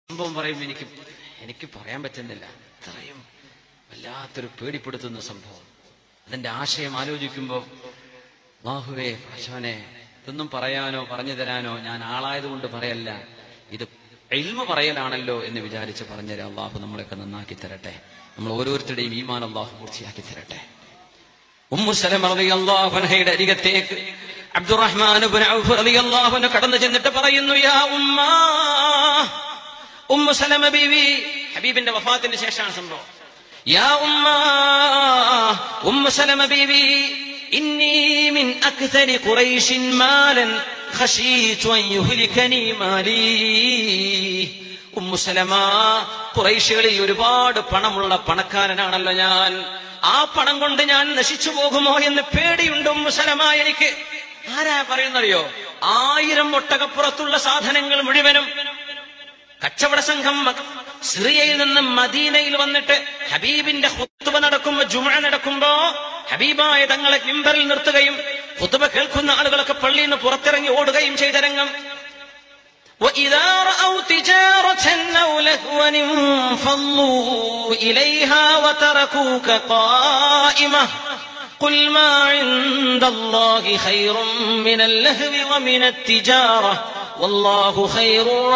സംഭവം പറയുമ്പോൾ എനിക്ക് പറയാൻ പറ്റുന്നില്ല. അത്രയും വല്ലാത്തൊരു പേടിപ്പെടുത്തുന്ന സംഭവം. അതിന്റെ ആശയം ആലോചിക്കുമ്പോൾ അല്ലാഹുവേ പടച്ചോനെ, ഇതൊന്നും പറയാനോ പറഞ്ഞു തരാനോ ഞാൻ ആളായതുകൊണ്ട് പറയല്ല, ഇത് ഇൽമ പറയലാണല്ലോ എന്ന് വിചാരിച്ച് പറഞ്ഞുതരാം. അള്ളാഹു നമ്മളെയൊക്കെ നന്നാക്കി തരട്ടെ. നമ്മൾ ഓരോരുത്തരുടെയും ഈമാൻ അള്ളാഹു പൂർത്തിയാക്കി തരട്ടെ. ഉമ്മു സലമ റളിയല്ലാഹു അൻഹയുടെ അരികത്തേക്ക് അബ്ദുറഹ്മാൻ ഇബ്നു ഔഫ് റളിയല്ലാഹു അൻഹു കടന്നു ചെന്നിട്ട് പറയുന്നു, യാ ഉമ്മാ, ഉമ്മു സലമ ബീവി, ഹബീബിന്റെ വഫാത്തിന് ശേഷമാണ് സംഭവം. യാ ഉമ്മാ, ഉമ്മു സലമ ബീവി, ഇന്നി മിൻ അക്തരി ഖുറൈശിൻ മാലൻ ഖശീതു അൻ യുഹ്ലികനി മാലി. ഉമ്മു സലമ, ഖുറൈശികളിൽ ഒരുപാട് പണമുള്ള പണക്കാരനാണല്ലോ ഞാൻ. ആ പണം കൊണ്ട് ഞാൻ നശിച്ചു പോകുമോ എന്ന് പേടിയുണ്ട് ഉമ്മു സലമ എനിക്ക്. ആരാ പറയുന്നറിയോ? 1000 ഒട്ടകപ്പുറത്തുള്ള സാധനങ്ങൾ മുഴുവനും കച്ചവട സംഘം സിറിയയിൽ നിന്ന് മദീനയിൽ വന്നിട്ട് ഹബീബിന്റെ ഖുത്ബ നടക്കുമ്പോ, ജുമുഅ നടക്കുമ്പോ ഹബീബായ തങ്ങളെ മിമ്പറിൽ നിർത്തുകയും ഖുത്ബ കേൾക്കുന്ന ആളുകളൊക്കെ പള്ളിയിൽ നിന്ന് പുറത്തിറങ്ങി ഓടുകയും ചെയ്ത രംഗം. وَإِذَا رَأَوْا تِجَارَةً أَوْ لَهْوًا انفَضُّوا إِلَيْهَا وَتَرَكُوكَ قَائِمَةً قُلْ مَا عِندَ اللَّهِ خَيْرٌ مِنَ اللَّهْوِ وَمِنَ التِّجَارَةِ വല്ലാഹു ഖൈറുർ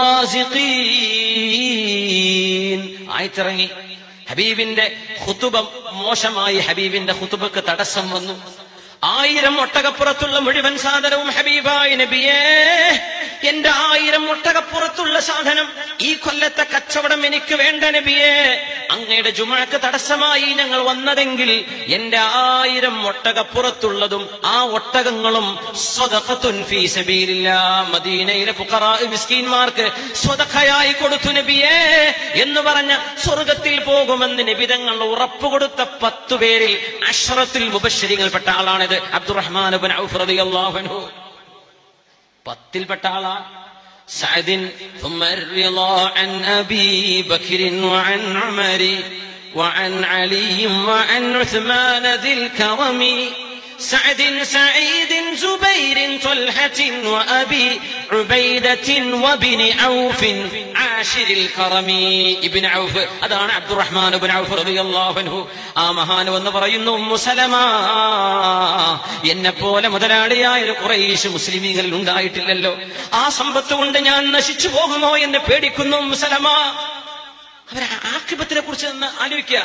റാസിഖീൻ. ആയത്തിറങ്ങി. ഹബീബിന്റെ ഖുതുബ മോശമായി, ഹബീബിന്റെ ഖുതുബക്ക് തടസ്സം വന്നു. 1000 ഒട്ടകപ്പുറത്തുള്ള മുഴുവൻ സാധനവും ഹബീബായ നബിയേ, എന്റെ 1000 ഒട്ടകപ്പുറത്തുള്ള സാധനം, ഈ കൊല്ലത്തെ കച്ചവടം എനിക്ക് വേണ്ട നബിയേ. അങ്ങയുടെ ജുമുഅക്ക് തടസ്സമായി ഞങ്ങൾ വന്നതെങ്കിൽ എന്റെ 1000 ഒട്ടകപ്പുറത്തുള്ളതും ആ ഒട്ടകങ്ങളും സ്വദഖത്തുൻ ഫീ സബീലില്ലാഹ്, മദീനയിലെ ഫുഖറാ മിസ്കീന്മാർക്ക് സ്വദഖയായി കൊടുത്തു നബിയേ എന്ന് പറഞ്ഞ സ്വർഗത്തിൽ പോകുമെന്ന് നബി തങ്ങൾ ഉറപ്പുകൊടുത്ത 10 പേരിൽ അശ്റത്തുൽ മുബശ്ശിരീങ്ങളിൽപ്പെട്ട ആളാണിത് അബ്ദുറഹ്മാൻ ഇബ്നു ഔഫ് റളിയല്ലാഹു അൻഹു. 10ൽപ്പെട്ട ആളാണ്. سعد ثم الرضا عن أبي بكر وعن عمر وعن علي وعن عثمان ذي الكرم سعد سعيد زبير طلحة وأبي عبيدة وابن عوف عاشر الكرم. ابن عوف أدان عبد الرحمن بن عوف رضي الله عنه. آمهان ونبرين أم سلمة, എന്നെപ്പോലെ മുതലാളിയായ ഒരു ഖുറൈശ് മുസ്ലിമീങ്ങളിൽ ഉണ്ടായിട്ടില്ലല്ലോ. ആ സമ്പത്ത് കൊണ്ട് ഞാൻ നശിച്ചു പോകുമോ എന്ന് പേടിക്കുന്നു ഉമ്മു സലമ. അവരെ ആഖിബത്തിനെ കുറിച്ച് ആലോചിക്കുക.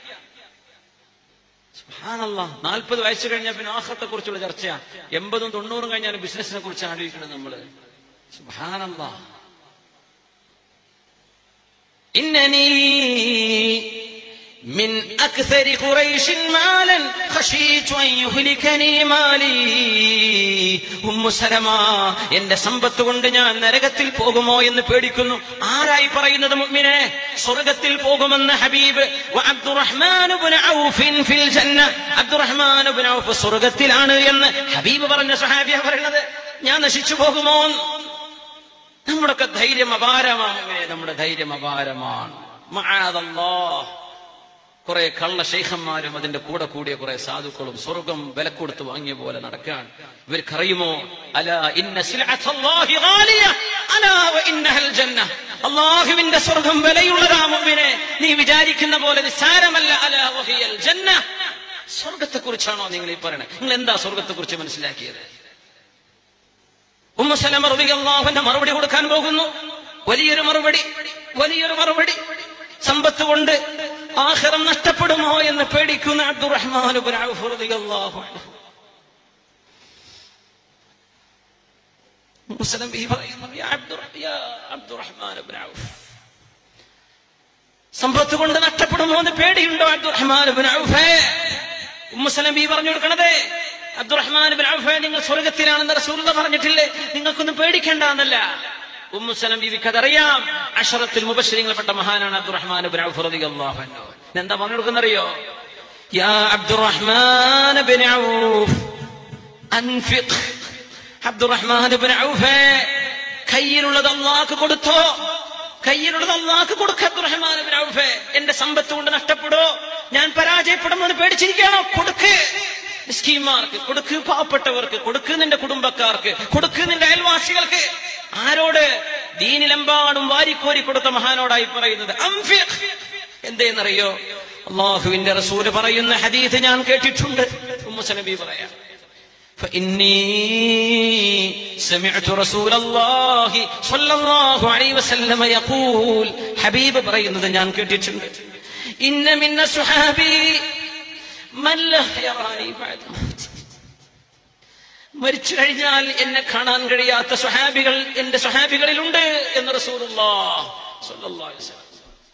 സുബ്ഹാനല്ലാഹ്, 40 വയസ്സ് കഴിഞ്ഞാൽ പിന്നെ ആഖിറത്തെ കുറിച്ചുള്ള ചർച്ചയാ. 80ഉം 90ഉം കഴിഞ്ഞാൽ ബിസിനസിനെ കുറിച്ച് ആലോചിക്കണം നമ്മള്. സുബ്ഹാനല്ലാഹ്. ഇന്നനി മിൻ അക്സരി ഖുറൈശിൻ മാലൻ ഖശീതു അൻ യുഹ്ലികനി മാലി. ഉമ്മു സലമ, എന്റെ സമ്പത്ത് കൊണ്ട് ഞാൻ നരകത്തിൽ പോകുമോ എന്ന് പേടിക്കുന്നു. ആരായി പറയുന്നത് മുഅ്മിനേ? സ്വർഗ്ഗത്തിൽ പോകുമെന്ന് ഹബീബ്. വഅബ്ദുറഹ്മാൻ ഇബ്നു ഔഫ് ഫിൽ ജന്ന, അബ്ദുറഹ്മാൻ ഇബ്നു ഔഫ് സ്വർഗ്ഗത്തിലാണ് എന്ന് ഹബീബ് പറഞ്ഞ സ്വഹാബിയാ പറയുന്നത്. ഞാൻ നശിച്ചു പോകുമോ? നമ്മുടെയൊക്കെ ധൈര്യം അപാരമാണ്. നമ്മുടെ ധൈര്യം അപാരമാണ്. മഅദല്ലാഹ്. കുറെ കള്ള ശൈഖന്മാരും അതിന്റെ കൂടെ കൂടിയ കുറെ സാധുക്കളും സ്വർഗം വില കൊടുത്ത് വാങ്ങിയ പോലെ നടക്കാൻ. ഇവർക്കറിയുമോ? അലാ ഇന്ന സിൽഅത്തല്ലാഹി ഗാലിയ അലാ വ ഇന്നഹൽ ജന്ന. അല്ലാഹുവിന്റെ സ്വർഗം വിലയുള്ളതാ മുഅ്മിനേ, നീ വിചാരിക്കുന്ന പോലെ നിസ്സാരമല്ല. അലാ വഹിയൽ ജന്ന. സ്വർഗത്തെ കുറിച്ചാണോ നിങ്ങൾ ഈ പറയണേ? നിങ്ങൾ എന്താ സ്വർഗത്തെ കുറിച്ച് മനസ്സിലാക്കിയത്? ഉമ്മു സലമ റളിയല്ലാഹു അൻഹ മറുപടി കൊടുക്കാൻ പോകുന്നു. വലിയൊരു മറുപടി. സമ്പത്ത് കൊണ്ട് ആഖിറം നഷ്ടപ്പെടുമോ എന്ന് പേടിക്കുന്ന അബ്ദുറഹ്മാൻ ഇബ്നു ഔഫ് റളിയല്ലാഹു അൻഹു. മുസ്ലിം ബി പറയുന്നു, യാ അബ്ദുറഹ്മാൻ ഇബ്നു ഔഫ്, സമ്പത്ത് കൊണ്ട് നഷ്ടപ്പെടുമോ എന്ന് പേടിയുണ്ടോ അബ്ദുറഹ്മാൻ ഇബ്നു ഔഫ്? മുസ്ലിം ബി പറഞ്ഞു കൊടുക്കണതേ, അബ്ദുറഹ്മാൻ ഇബ്നു ഔഫ്, നിങ്ങൾ സ്വർഗ്ഗത്തിലാണെന്ന് റസൂലുള്ളാഹി പറഞ്ഞിട്ടില്ലേ, നിങ്ങൾക്കൊന്നും പേടിക്കേണ്ട എന്നല്ല. ഉമ്മു സലമ ബീവിക്ക് അതറിയാം. അശ്റത്തുൽ മുബശ്ശിരീങ്ങളിൽപ്പെട്ട മഹാനാണ് അബ്ദുറഹ്മാൻ ഇബ്നു ഔഫ് റളിയല്ലാഹു അൻഹു. എന്താ പറഞ്ഞു കൊടുക്കുന്നറിയോ? യാ അബ്ദുറഹ്മാൻ ഇബ്നു ഔഫ് അൻഫിഖ്. അബ്ദുറഹ്മാൻ ഇബ്നു ഔഫ്, കയ്യിലുള്ളത് അല്ലാഹുക്ക് കൊടുത്തോ. കയ്യിലുള്ളത് അല്ലാഹുക്ക് കൊടുക്ക അബ്ദുറഹ്മാൻ ഇബ്നു ഔഫ്. എന്റെ സമ്പത്ത് കൊണ്ട് നഷ്ടപ്പെടോ, ഞാൻ പരാജയപ്പെടുമെന്ന് പേടിച്ചിരിക്കുകയാണോ? കൊടുക്ക്. മിസ്കീന്മാർക്ക് കൊടുക്ക്, പാവപ്പെട്ടവർക്ക് കൊടുക്ക്, നിന്റെ കുടുംബക്കാർക്ക് കൊടുക്ക്, നിന്റെ അയൽവാസികൾക്ക്. ആരോട്? ദീനിലെമ്പാടും വാരിക്കോരി കൊടുത്ത മഹാനോടായി പറയുന്നത്. എന്തേന്നറിയോ? അള്ളാഹുവിന്റെ റസൂല് പറയുന്ന ഹദീസ് ഞാൻ കേട്ടിട്ടുണ്ട്. ഉമ്മു സലമി പറയാം, فإني سمعت رسول الله صلى الله عليه وسلم يقول, ഹബീബ് പറയുന്നത് ഞാൻ കേട്ടിട്ടുണ്ട്, ഇന്ന മിന്ന സുഹാബി മൻ ലാ യറാനി ബഅദ മൗതി, മരിച്ചു കഴിഞ്ഞാൽ എന്നെ കാണാൻ കഴിയാത്ത സ്വഹാബികൾ എന്റെ സ്വഹാബികളിലുണ്ട് എന്ന് റസൂലുള്ളാഹി സ്വല്ലല്ലാഹു അലൈഹി വസല്ലം.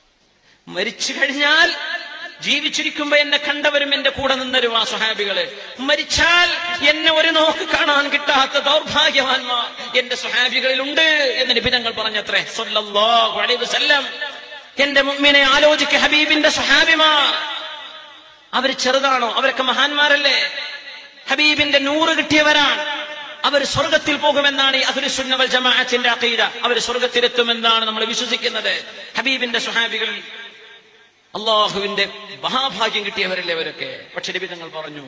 മരിച്ചു കഴിഞ്ഞാൽ ജീവിച്ചിരിക്കുമ്പോ എന്നെ കണ്ടവരും എന്റെ കൂടെ നിന്നരും ആ സ്വഹാബികള്, മരിച്ചാൽ എന്നെ ഒരു നോക്ക് കാണാൻ കിട്ടാത്ത ദൗർഭാഗ്യവാന്മാർ എന്റെ സ്വഹാബികളിലുണ്ട് എന്ന് നബി തങ്ങൾ പറഞ്ഞത്രേ സ്വല്ലല്ലാഹു അലൈഹി വസല്ലം. എന്റെ മുഅ്മിനെ ആലോചിക്ക, ഹബീബിന്റെ സ്വഹാബിമാർ അവർ ചെറുതാണോ? അവരൊക്കെ മഹാന്മാരല്ലേ? ഹബീബിന്റെ നൂറ് കിട്ടിയവരാണ്. അവർ സ്വർഗത്തിൽ പോകുമെന്നാണ് ഈ അഹ്ലു സുന്ന വൽ ജമാഅത്തിന്റെ അഖീദ. അവർ സ്വർഗത്തിലെത്തുമെന്നാണ് നമ്മൾ വിശ്വസിക്കുന്നത്. ഹബീബിന്റെ സ്വഹാബികൾ അള്ളാഹുവിന്റെ മഹാഭാഗ്യം കിട്ടിയവരല്ലേ അവരൊക്കെ. പക്ഷെ നബി തങ്ങൾ പറഞ്ഞു,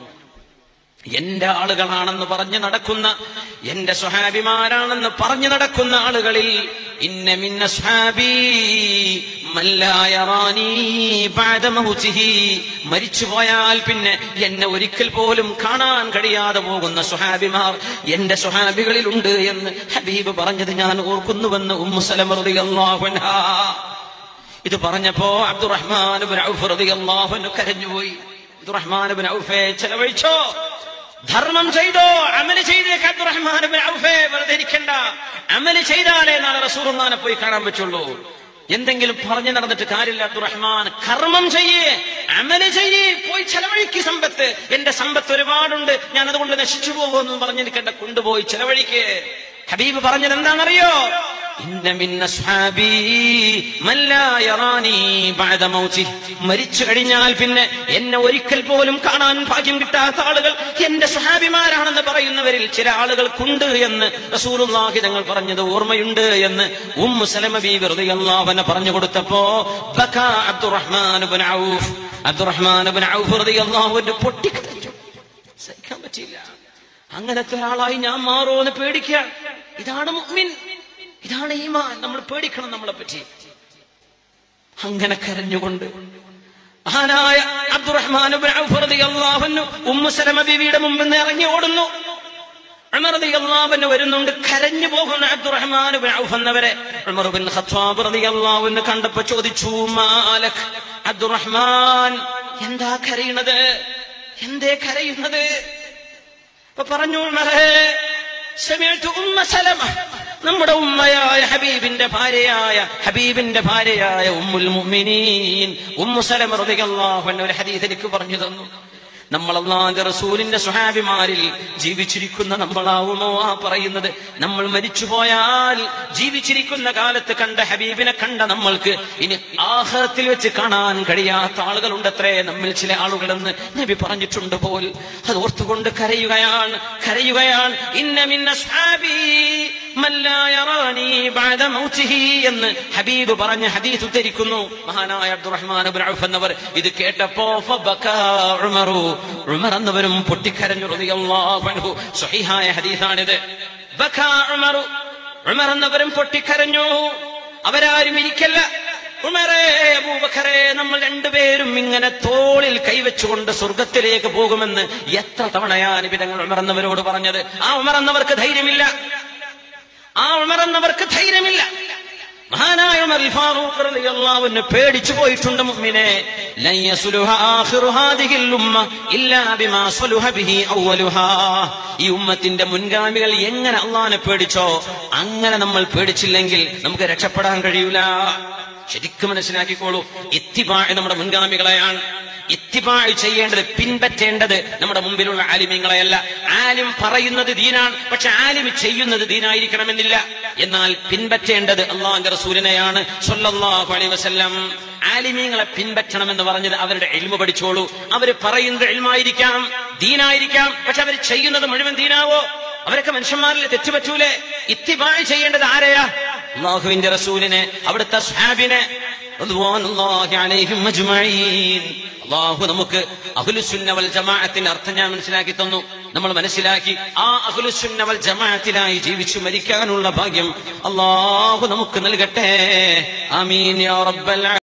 എന്റെ ആളുകളാണെന്ന് പറഞ്ഞു നടക്കുന്ന, എന്റെ സ്വഹാബിമാരാണെന്ന് പറഞ്ഞു നടക്കുന്ന ആളുകളിൽ ഇന്ന മിന്ന സ്വഹാബി മൻ ലാ യറാനി ബഅദ മൗതിഹി, മരിച്ചുപോയാൽ പിന്നെ എന്നെ ഒരിക്കൽ പോലും കാണാൻ കഴിയാതെ പോകുന്ന സ്വഹാബിമാർ എന്റെ സ്വഹാബികളിലുണ്ട് എന്ന് ഹബീബ് പറഞ്ഞത് ഞാൻ ഓർക്കുന്നുവെന്ന് ഉമ്മു സലമ റളിയല്ലാഹു അൻഹാ. ഇത് പറഞ്ഞപ്പോ അബ്ദുറഹ്മാൻ ഇബ്നു ഔഫ് റളിയല്ലാഹു അൻഹു കരഞ്ഞുപോയി. അബ്ദുറഹ്മാൻ ഇബ്നു ഔഫേ, ചെലവഴിച്ചോ, ധർമ്മം ചെയ്തോ, അമല് ചെയ്തേക്ക് അബ്ദുറഹ്മാൻ ഇബ്നു ഔഫേ, വെറുതെ ഇരിക്കണ്ട, അമല് ചെയ്താലേ നാളെ റസൂലുള്ളാഹിനെ പോയി കാണാൻ പറ്റുള്ളൂ. എന്തെങ്കിലും പറഞ്ഞു നടന്നിട്ട് കാര്യമില്ല അബ്ദുറഹ്മാൻ, കർമ്മം ചെയ്യേ, അമല് ചെയ്യേ, പോയി ചെലവഴിക്ക് സമ്പത്ത്. എന്റെ സമ്പത്ത് ഒരുപാടുണ്ട്, ഞാൻ അതുകൊണ്ട് നശിച്ചു പോകുമെന്നും പറഞ്ഞിരിക്കണ്ട, കൊണ്ടുപോയി ചെലവഴിക്കേ. ഹബീബ് പറഞ്ഞത് എന്താണെന്നറിയോ? ഇന്ന മിന്ന സ്വഹാബി മൻ ലാ യറാനി ബഅദ മൗതി, മരിച്ചു കഴിഞ്ഞാൽ പിന്നെ എന്നെ ഒരിക്കൽ പോലും കാണാൻ ഭാഗ്യം കിട്ടാത്ത ആളുകൾ എന്റെ സ്വഹാബിമാരാണെന്ന് പറയുന്നവരിൽ ചില ആളുകൾക്കുണ്ട് എന്ന് റസൂലുള്ളാഹി തങ്ങൾ പറഞ്ഞത് ഓർമ്മയുണ്ട് എന്ന് ഉമ്മു സലമ ബീവി റളിയല്ലാഹു അൻഹ പറഞ്ഞു കൊടുത്തപ്പോ ബകാ അബ്ദുറഹ്മാൻ ഇബ്നു ഔഫ്, അബ്ദുറഹ്മാൻ ഇബ്നു ഔഫ് റളിയല്ലാഹു അൻഹു പൊട്ടിക്കരഞ്ഞു. സഹിക്കാൻ പറ്റില്ല. അങ്ങനത്തെ ഒരാളായി ഞാൻ മാറുമെന്ന് പേടിക്കാൻ. ഇതാണ് മുഅ്മിൻ, ഇതാണ് ഈമാൻ. നമ്മൾ പേടിക്കണം നമ്മളെ പറ്റി. അങ്ങനെ കരഞ്ഞുകൊണ്ട് മഹാനായ അബ്ദുറഹ്മാൻ ഇബ്നു ഔഫ് റളിയല്ലാഹു അൻഹു ഉമ്മു സലമ ബീവിയുടെ മുമ്പിൽ നിന്ന് ഇറങ്ങി ഓടുന്നു. ഉമർ റളിയല്ലാഹു അൻഹു വരുന്നുണ്ട്. കരഞ്ഞു പോകുന്ന അബ്ദുറഹ്മാൻ ഇബ്നു ഔഫ് എന്നവരെ ഉമർ ഇബ്നു ഖത്താബ് റളിയല്ലാഹു അൻഹു കണ്ടപ്പോൾ ചോദിച്ചു, മാലക് അബ്ദുറഹ്മാൻ, എന്താ കരയുന്നത്? എന്തേ കരയുന്നത്? അപ്പൊ പറഞ്ഞു, ഉമറേ, സമയത്ത് ഉമ്മ സലമ, നമ്മുടെ ഉമ്മയായ ഹബീബിന്റെ ഭാര്യയായ ഉമ്മുൽ മുഅ്മിനീൻ ഉമ്മു സലമ റളിയല്ലാഹു അൻഹ ഒരു ഹദീസ് എനിക്ക് പറഞ്ഞു തന്നു. നമ്മൾ അല്ലാഹുവിന്റെ റസൂലിന്റെ സ്വഹാബിമാരിൽ ജീവിച്ചിരിക്കുന്ന നമ്മളാവുമോ ആ പറയുന്നത്? നമ്മൾ മരിച്ചുപോയാൽ ജീവിച്ചിരിക്കുന്ന കാലത്ത് കണ്ട ഹബീബിനെ കണ്ട നമ്മൾക്ക് ഇനി ആഖിറത്തിൽ വെച്ച് കാണാൻ കഴിയാത്ത ആളുകളുണ്ടത്രേ നമ്മിൽ ചില ആളുകളെന്ന് നബി പറഞ്ഞിട്ടുണ്ട് പോൽ. അത് ഓർത്തുകൊണ്ട് കരയുകയാണ്. ഇന്ന മിന്ന സ്വഹാബി മൻ ലാ യറാനി ബഅദ മൗതിഹി എന്ന് ഹബീബ് പറഞ്ഞ ഹദീസ് ഉദ്ധരിക്കുന്നു മഹാനായ അബ്ദുറഹ്മാൻ ഇബ്നു ഔഫ് എന്നവർ. ഇത് കേട്ടപ്പോ ഫബകാ ഉമറു, ഉമർ എന്നവരും പൊട്ടിക്കരഞ്ഞു റളിയല്ലാഹു അൻഹു. സ്വഹീഹായ ഹദീസാണിത്. ബകാ ഉമറു, ഉമർ എന്നവരും പൊട്ടിക്കരഞ്ഞു. അവരാരും ഇരിക്കല്ല. ഉമറേ, അബൂബക്കറേ, നമ്മൾ രണ്ടുപേരും ഇങ്ങനെ തോളിൽ കൈവച്ചുകൊണ്ട് സ്വർഗത്തിലേക്ക് പോകുമെന്ന് എത്ര തവണയാണ് നബി തങ്ങൾ ഉമർ എന്നവരോട് പറഞ്ഞത്. ആ ഉമർ എന്നവർക്ക് ധൈര്യമില്ല. മഹാനായ ഉമർ ഫാറൂഖ് റളിയല്ലാഹു അൻഹു പേടിച്ചു പോയിട്ടുണ്ട്. മുഅ്മിനേ, ലൻ യസ്ലുഹ ആഖിറു ഹാദിഹിൽ ഉമ്മ ഇല്ലാ ബിമാ സലുഹ ബിഹി അവ്വലുഹാ. ഈ ഉമ്മത്തിന്റെ മുൻഗാമികൾ എങ്ങനെ അല്ലാഹുവിനെ പേടിച്ചോ അങ്ങനെ നമ്മൾ പേടിച്ചില്ലെങ്കിൽ നമുക്ക് രക്ഷപ്പെടാൻ കഴിയൂല. ശരിക്കും മനസ്സിലാക്കിക്കോളൂ, ഇത്തിബാഅ് നമ്മുടെ മുൻഗാമികളെയാണ്. ഇത്തിബാഅ് ചെയ്യേണ്ടത്, പിൻപറ്റേണ്ടത് നമ്മുടെ മുമ്പിലുള്ള ആലിമീങ്ങളെയല്ല. ആലിം പറയുന്നത് ദീനാണ്, പക്ഷെ ആലിം ചെയ്യുന്നത് ദീനായിരിക്കണമെന്നില്ല. എന്നാൽ പിൻപറ്റേണ്ടത് അല്ലാഹുവിന്റെ റസൂലിനെയാണ് സ്വല്ലല്ലാഹു അലൈഹി വസല്ലം. ആലിമീങ്ങളെ പിൻപറ്റണമെന്ന് പറഞ്ഞത് അവരുടെ ഇൽമു പഠിച്ചോളൂ. അവര് പറയുന്നത് ഇൽമായിരിക്കാം, ദീനായിരിക്കാം, പക്ഷെ അവർ ചെയ്യുന്നത് മുഴുവൻ ദീനാവോ? അവരൊക്കെ മനുഷ്യന്മാരിൽ തെറ്റുപറ്റൂലേ? ഇത്തിബാഅ് ചെയ്യേണ്ടത് ആരെയാ? അല്ലാഹുവിന്റെ റസൂലിനെ, അവിടുത്തെ സ്വഹാബിനെ. റളിയല്ലാഹു അലൈഹിം അജ്മഈൻ. അല്ലാഹു നമുക്ക് അഹ്ലുസുന്ന വൽ ജമാഅത്തിന്റെ അർത്ഥം ഞാൻ മനസ്സിലാക്കി തന്നു. നമ്മൾ മനസ്സിലാക്കി ആ അഹ്ലുസുന്ന വൽ ജമാഅത്തിനായി ജീവിച്ചു മരിക്കാനുള്ള ഭാഗ്യം അല്ലാഹു നമുക്ക് നൽകട്ടെ. ആമീൻ യാ റബ്ബൽ